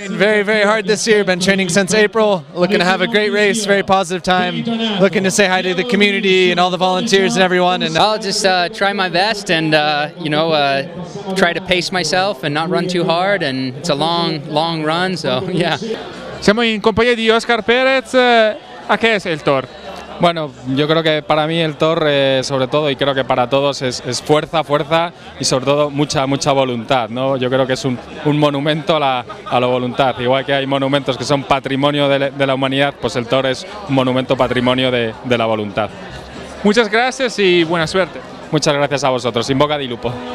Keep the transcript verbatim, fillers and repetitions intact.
Trained very, very hard this year. Been training since April. Looking to have a great race, very positive time. Looking to say hi to the community and all the volunteers and everyone. And I'll just uh, try my best and uh, you know uh, try to pace myself and not run too hard. And it's a long, long run, so yeah. Siamo in compagnia di Oscar Pérez. ¿A qué es el Tour? Bueno, yo creo que para mí el Tour, eh, sobre todo, y creo que para todos, es, es fuerza, fuerza y sobre todo mucha, mucha voluntad, ¿no? Yo creo que es un, un monumento a la, a la voluntad. Igual que hay monumentos que son patrimonio de, de la humanidad, pues el Tour es un monumento patrimonio de, de la voluntad. Muchas gracias y buena suerte. Muchas gracias a vosotros. In bocca di lupo.